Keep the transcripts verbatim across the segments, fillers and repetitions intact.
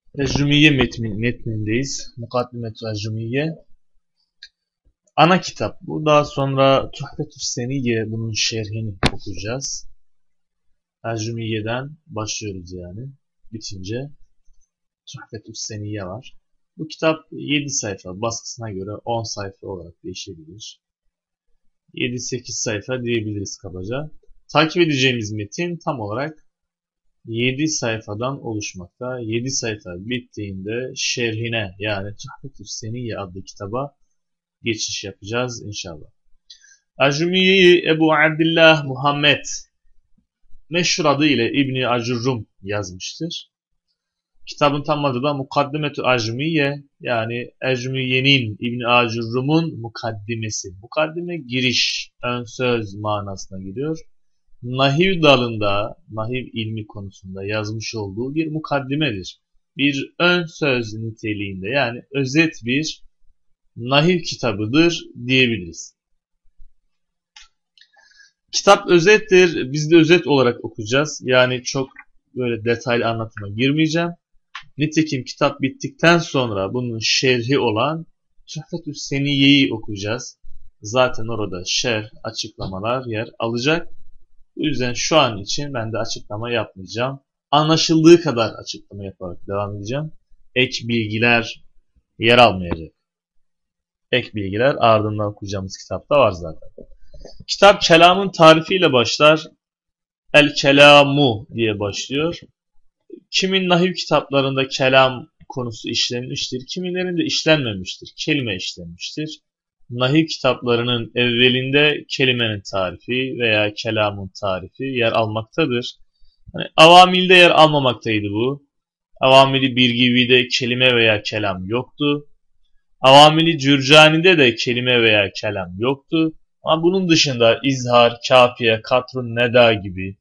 Ecrumiye metnin, metnindeyiz. Mukaddimetü Ecrumiye. Ana kitap bu. Daha sonra Tuhfetü Seniyye, bunun şerhini okuyacağız. Ecrumiye'den başlıyoruz yani. Bitince Tuhfetü Seniyye var. Bu kitap yedi sayfa. Baskısına göre on sayfa olarak değişebilir. yedi sekiz sayfa diyebiliriz kabaca. Takip edeceğimiz metin tam olarak yedi sayfadan oluşmakta. yedi sayfa bittiğinde şerhine, yani Tuhfetü Seniyye adlı kitaba geçiş yapacağız inşallah. Ecrumiye'yi Ebu Abdillah Muhammed meşhur adı ile İbni Acurrum yazmıştır. Kitabın tam adı da Mukaddimetü Ecrumiye, yani Ecrumiye'nin, İbni Acurrum'un mukaddimesi. Mukaddime giriş, ön söz manasına geliyor. Nahiv dalında, nahiv ilmi konusunda yazmış olduğu bir mukaddimedir. Bir ön söz niteliğinde, yani özet bir nahiv kitabıdır diyebiliriz. Kitap özettir. Biz de özet olarak okuyacağız. Yani çok böyle detaylı anlatıma girmeyeceğim. Nitekim kitap bittikten sonra bunun şerhi olan Tuhfetü Seniyye'yi okuyacağız. Zaten orada şerh, açıklamalar yer alacak. Bu yüzden şu an için ben de açıklama yapmayacağım. Anlaşıldığı kadar açıklama yaparak devam edeceğim. Ek bilgiler yer almayacak. Ek bilgiler ardından okuyacağımız kitapta var zaten. Kitap kelamın tarifiyle başlar. El kelamu diye başlıyor. Kimin nahiv kitaplarında kelam konusu işlenmiştir, kimilerinde işlenmemiştir. Kelime işlenmiştir. Nahiv kitaplarının evvelinde kelimenin tarifi veya kelamın tarifi yer almaktadır. Yani avamilde yer almamaktaydı bu. Avamili Birgivi'de kelime veya kelam yoktu. Avamili Cürcani'de de kelime veya kelam yoktu. Ama bunun dışında İzhar, Kafiye, Katrun Neda gibi,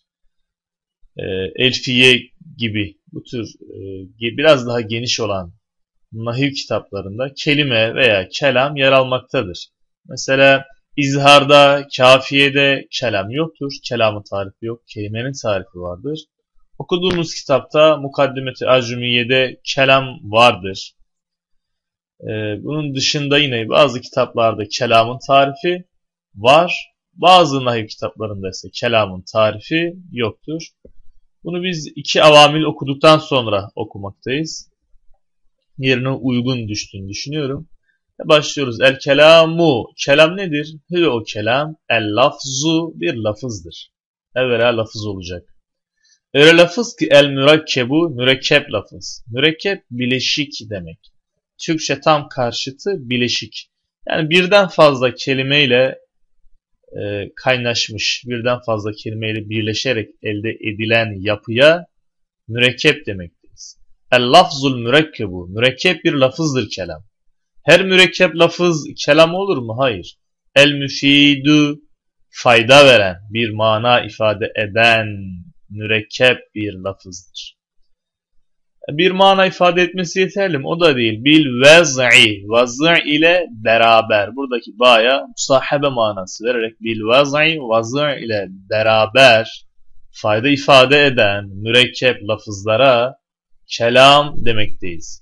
e, Elfiye gibi bu tür e, biraz daha geniş olan nahiv kitaplarında kelime veya kelam yer almaktadır. Mesela İzhar'da, Kafiye'de kelam yoktur. Kelamın tarifi yok. Kelimenin tarifi vardır. Okuduğumuz kitapta Mukaddimet-i Ecrumiye'de kelam vardır. Ee, bunun dışında yine bazı kitaplarda kelamın tarifi var. Bazı nahiv kitaplarında ise kelamın tarifi yoktur. Bunu biz iki avamil okuduktan sonra okumaktayız. Yerine uygun düştüğünü düşünüyorum. Başlıyoruz. El kelamu. Kelam nedir? Hüve o kelam. El lafzu bir lafızdır. Evvela lafız olacak. Öyle lafız ki el mürekkebu, mürekkep lafız. Mürekkep bileşik demek. Türkçe tam karşıtı bileşik. Yani birden fazla kelimeyle e, kaynaşmış, birden fazla kelimeyle birleşerek elde edilen yapıya mürekkep demektir. El lafzul mürekkebu. Mürekkep bir lafızdır kelam. Her mürekkep lafız kelam olur mu? Hayır. El müfidu, fayda veren, bir mana ifade eden mürekkep bir lafızdır. Bir mana ifade etmesi yeterli mi? O da değil. Bil vez'i, vaz' ile beraber. Buradaki ba'ya musahabe manası vererek bil vez'i, vaz' ile beraber fayda ifade eden mürekkep lafızlara kelam demekteyiz.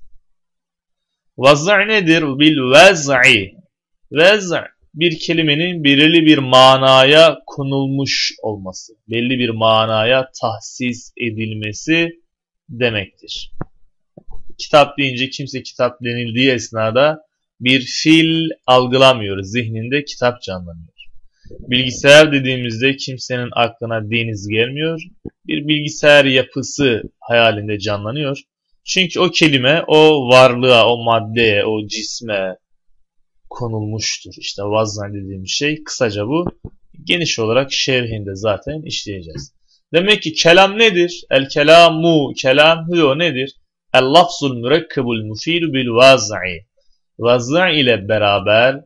Vaz' nedir? Bil vez'i. Vez' bir kelimenin belirli bir manaya konulmuş olması, belli bir manaya tahsis edilmesi demektir. Kitap deyince kimse kitap denildiği esnada bir fil algılamıyor. Zihninde kitap canlanıyor. Bilgisayar dediğimizde kimsenin aklına deniz gelmiyor. Bir bilgisayar yapısı hayalinde canlanıyor. Çünkü o kelime o varlığa, o maddeye, o cisme konulmuştur. İşte vazn dediğimiz şey kısaca bu. Geniş olarak şerhinde zaten işleyeceğiz. Demek ki kelam nedir? El kelamu, kelam huyo nedir? El lafzul mürekkebul mufidu bil vaz'i. Vaz' ile beraber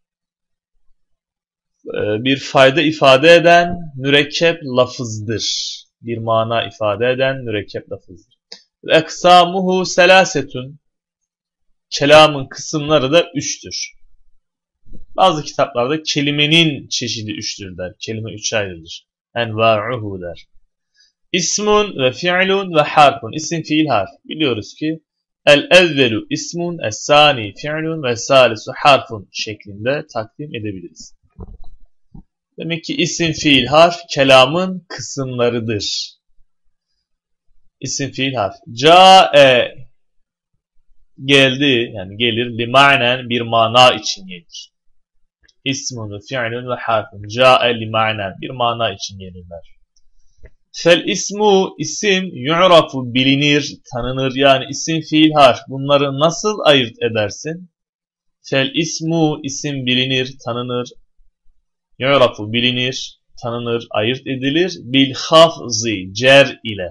bir fayda ifade eden mürekkep lafızdır. Bir mana ifade eden mürekkep lafızdır. Eksamuhu selasetun. Kelamın kısımları da üçtür. Bazı kitaplarda kelimenin çeşidi üçtür der. Kelime üçe ayrılır. Enva'uhu der. İsmun ve fi'lun ve harfun. İsim, fiil, harf. Biliyoruz ki El evvelu ismun, es sani fi'lun ve salisu harfun şeklinde takdim edebiliriz. Demek ki isim, fiil, harf kelamın kısımlarıdır. İsim, fiil, harf. Ca'e geldi, yani gelir, limanen bir mana için gelir. İsmun ve fi'lun ve harfun. Ca'e limanen bir mana için gelirler. Fel ismu, isim, yu'rafu bilinir, tanınır. Yani isim, fiil, harf. Bunları nasıl ayırt edersin? Fel ismu, isim bilinir, tanınır. Yu'rafu bilinir, tanınır, ayırt edilir. Bil hafzi, cer ile.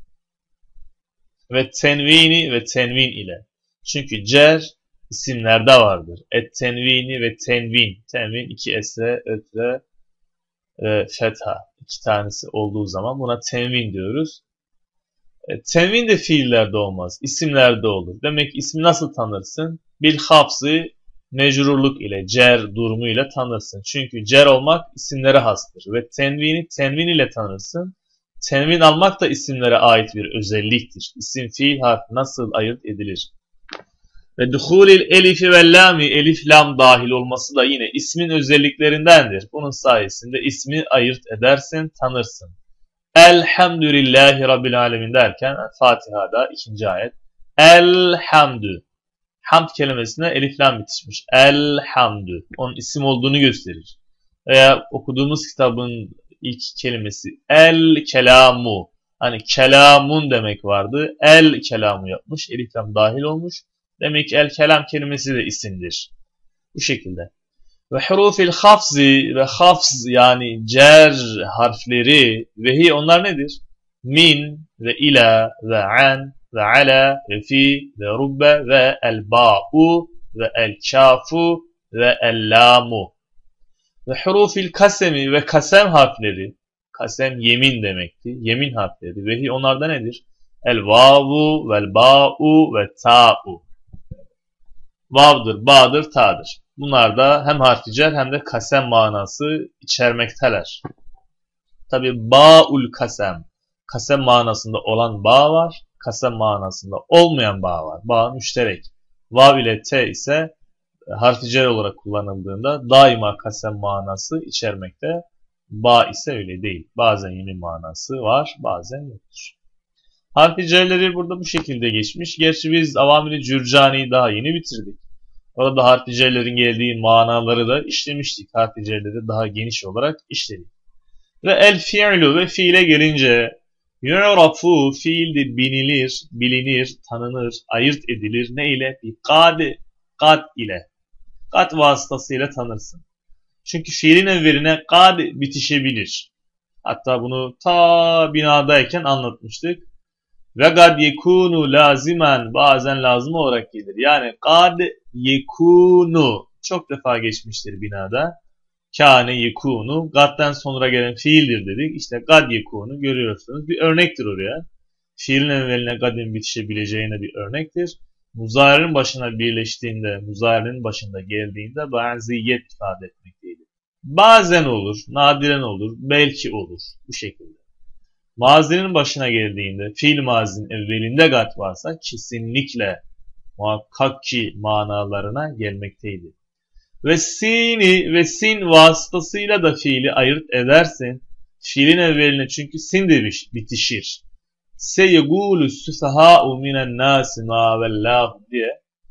Ve tenvini ve tenvin ile. Çünkü cer isimlerde vardır. Et tenvini ve tenvin. Tenvin iki esre, ötre, e, fetha. İki tanesi olduğu zaman buna tenvin diyoruz. E, tenvin de fiillerde olmaz. İsimlerde olur. Demek ismi nasıl tanırsın? Bil hafzı, mecrurluk ile, cer durumuyla tanırsın. Çünkü cer olmak isimlere hastır. Ve tenvini tenvin ile tanırsın. Tenvin almak da isimlere ait bir özelliktir. İsim, fiil, harf nasıl ayırt edilir? Ve duhulil elifi ve lami, elif, lam dahil olması da yine ismin özelliklerindendir. Bunun sayesinde ismi ayırt edersin, tanırsın. Elhamdülillahi Rabbil alemin derken Fatiha'da ikinci ayet. Elhamdü. Hamd kelimesine elif, lam bitişmiş. Elhamdü. Onun isim olduğunu gösterir. Veya okuduğumuz kitabın ilk kelimesi el kelamu. Hani kelamun demek vardı. El kelamu yapmış. Elif, lam dahil olmuş. Demek ki el kelam kelimesi de isimdir. Bu şekilde. Ve hurufil hafzi ve hafz yani cer harfleri vehi onlar nedir? Min ve ila ve an ve ala ve fi ve rubbe ve el ba'u ve el kafu ve el lamu. Ve hurufil kasemi ve kasem harfleri. Kasem yemin demekti. Yemin harfleri. Vehi onlarda nedir? El vavu vel ba'u ve ta'u. Vav'dır, ba'dır, ta'dır. Bunlar da hem harfi cer hem de kasem manası içermekteler. Tabi ba'ul kasem. Kasem manasında olan ba var. Kasem manasında olmayan ba var. Ba müşterek. Vav ile te ise harfi cer olarak kullanıldığında daima kasem manası içermekte. Ba ise öyle değil. Bazen yemin manası var, bazen yoktur. Harfi cerleri burada bu şekilde geçmiş. Gerçi biz Avamil-i Cürcani'yi daha yeni bitirdik. Orada harfi cerlerin geldiği manaları da işlemiştik. Harfi cerleri daha geniş olarak işledik. Ve el fi'lu ve fiile gelince yu'rafu fiildir, binilir, bilinir, tanınır, ayırt edilir. Ne ile? Bir kad, kad ile. Kad vasıtasıyla tanırsın. Çünkü fiilin evveline kad bitişebilir. Hatta bunu ta binadayken anlatmıştık. Ve gad yekunu lazimen bazen lazım olarak gelir. Yani kad yekunu çok defa geçmiştir binada. Kâne yekunu gad'den sonra gelen fiildir dedik. İşte gad yekunu görüyorsunuz. Bir örnektir oraya. Fiilin evveline gad'in bitişebileceğine bir örnektir. Muzari'nin başına birleştiğinde, muzari'nin başında geldiğinde baziyet ifade etmekteydi. Bazen olur, nadiren olur, belki olur. Bu şekilde. Mazinin başına geldiğinde, fiil mazinin evvelinde gad varsa kesinlikle muhakkak ki manalarına gelmekteydi. Ve sini ve sin vasıtasıyla da fiili ayırt edersin. Fiilin evveline çünkü sin de bitişir. Seyegûlü süfehâ'u minen nâsi mâ vellâhu diye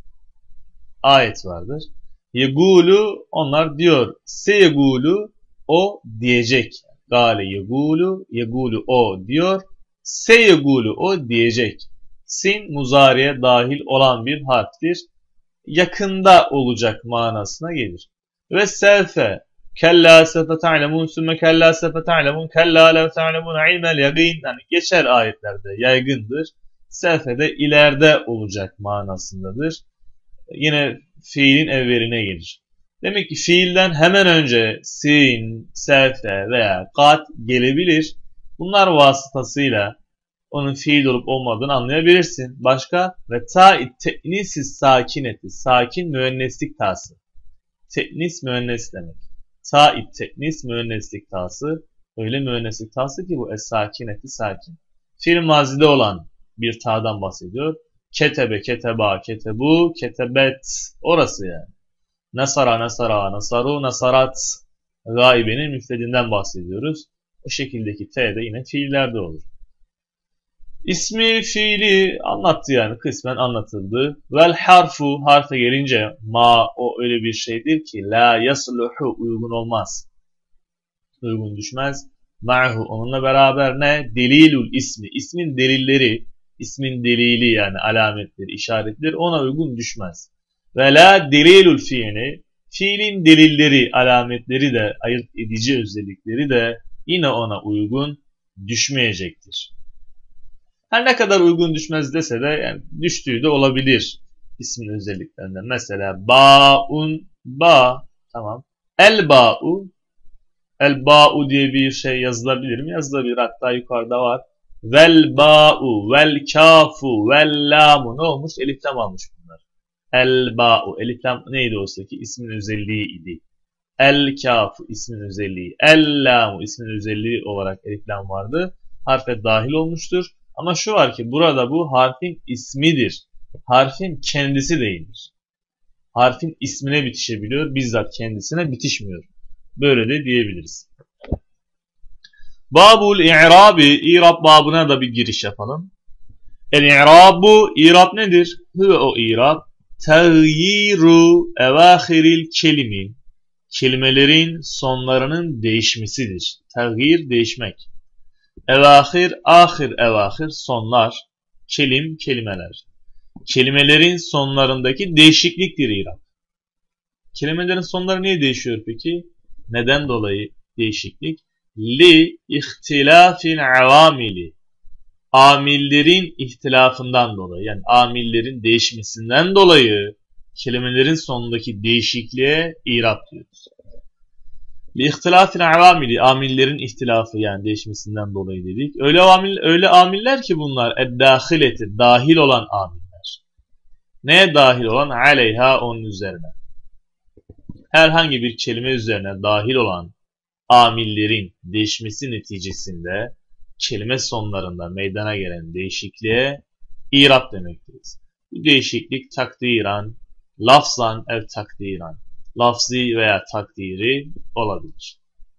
ayet vardır. Yegûlü onlar diyor. Seyegûlü o diyecek. Gâle yegûlü, yegûlü o diyor. Seyegûlü o diyecek. Sin muzariye dahil olan bir harftir. Yakında olacak manasına gelir. Ve selfe kella sefe ta'lemun sümme kella sefe ta'lemun kella lev ta'lemun ilmel yagîn yani geçer ayetlerde yaygındır. Selfe de ileride olacak manasındadır. Yine fiilin evveline gelir. Demek ki fiilden hemen önce sin, selfe veya kad gelebilir. Bunlar vasıtasıyla onun fiil olup olmadığını anlayabilirsin. Başka ve ta'id te'nisiz sakineti. Sakin müenneslik tası. Te'nis müennes demek. Ta'id te'nis müenneslik tası. Öyle müenneslik tası ki bu es sakineti sakin. Fiil mazide olan bir ta'dan bahsediyor. Ketebe, keteba, ketebu, ketebet. Orası yani. Nasara, nasara, nasaru, nasarat. Gaibenin müfredinden bahsediyoruz. O şekildeki T de yine fiillerde olur. İsmi fiili anlattı yani. Kısmen anlatıldı. Vel harfu, harfe gelince ma, o öyle bir şeydir ki la yasluhu, uygun olmaz. Uygun düşmez. Ma'hu, onunla beraber ne? Delilul ismi. İsmin delilleri, ismin delili yani alametleri, işaretleri ona uygun düşmez. Ve la delilul fiili, fiilin delilleri, alametleri de, ayırt edici özellikleri de yine ona uygun düşmeyecektir. Her ne kadar uygun düşmez dese de yani düştüğü de olabilir ismin özelliklerinden. Mesela ba'un, ba, tamam. El ba'u, el ba'u diye bir şey yazılabilir mi? Yazılabilir, hatta yukarıda var. Vel ba'u, vel kafu, vel lamu, ne olmuş? Elif lam almış bunlar. El ba'u, elif lam neydi oysa ki? İsmin özelliği idi. El kafu ismin özelliği. El lamu ismin özelliği olarak elif lam vardı. Harfe dahil olmuştur. Ama şu var ki burada bu harfin ismidir. Harfin kendisi değildir. Harfin ismine bitişebiliyor. Bizzat kendisine bitişmiyor. Böyle de diyebiliriz. Babul i'rabi, i'rab babına da bir giriş yapalım. El-i'rabu, i'rab nedir? Hüve o i'rab. Tağyiru evâhiril kelimi. Kelimelerin sonlarının değişmesidir. Tağyir, değişmek. Evâhir, ahir, evâhir, sonlar. Kelim, kelimeler. Kelimelerin sonlarındaki değişikliktir i'rab. Kelimelerin sonları niye değişiyor peki? Neden dolayı değişiklik? Li ihtilafin avamili. Amillerin ihtilafından dolayı, yani amillerin değişmesinden dolayı kelimelerin sonundaki değişikliğe i'rab diyoruz. Li ihtilafin avamili, amillerin ihtilafı yani değişmesinden dolayı dedik. Öyle amil, öyle amiller ki bunlar eddâhileti, dahil olan amiller. Neye dahil olan? Aleyha, onun üzerine. Herhangi bir kelime üzerine dahil olan amillerin değişmesi neticesinde kelime sonlarında meydana gelen değişikliğe i'rab demekteyiz. Bu değişiklik takdiran, lafzan ev takdiran, lafzi veya takdiri olabilir.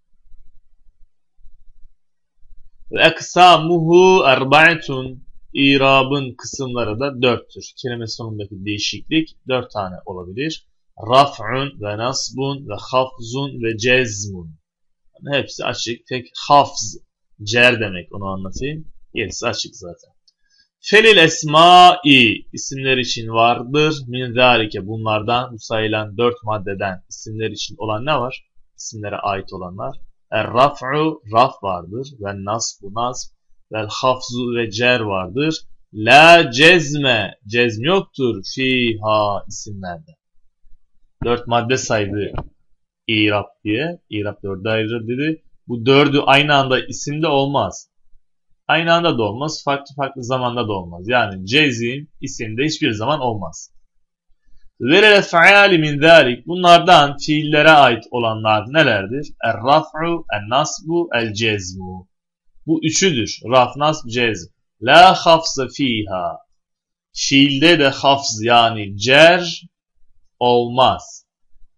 Ve eksamuhu erba'atun, i'rabın kısımları da dörttür. Kelime sonundaki değişiklik dört tane olabilir. Raf'un ve nasbun ve hafzun ve cezmun. Yani hepsi açık. Tek hafz, cer demek, onu anlatayım. Gerisi açık zaten. Felil esma'i, isimler için vardır. Min zâlike, bunlardan, bu sayılan dört maddeden isimler için olan ne var? İsimlere ait olanlar. Er raf'u, raf vardır. Ve nasbu, nasb. Vel hafzu ve cer vardır. La cezme, cezm yoktur. Fiha, isimlerde. Dört madde saydı i'rab diye. İ'rab dörde ayrılır dedi. Bu dördü aynı anda isimde olmaz. Aynı anda da olmaz. Farklı farklı zamanda da olmaz. Yani cezim isimde hiçbir zaman olmaz. Verele fe'ali min zâlik. Bunlardan fiillere ait olanlar nelerdir? Er-raf'u, en-nasbu, el-cezmu. Bu üçüdür. Raf, nasb, cezm. La hafza fiha. Fiilde de hafz yani cer olmaz.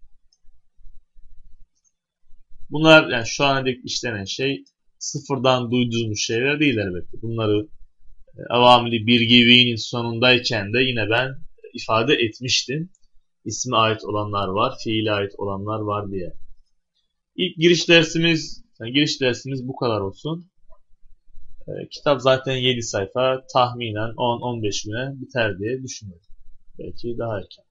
Bunlar yani şu ana dek işlenen şey sıfırdan duyduğumuz şeyler değil elbette. Bunları e, avamili birgivinin sonundayken de yine ben ifade etmiştim. İsme ait olanlar var, fiile ait olanlar var diye. İlk giriş dersimiz, yani giriş dersimiz bu kadar olsun. E, kitap zaten yedi sayfa, tahminen on on beş güne biter diye düşünüyorum. Belki daha erken.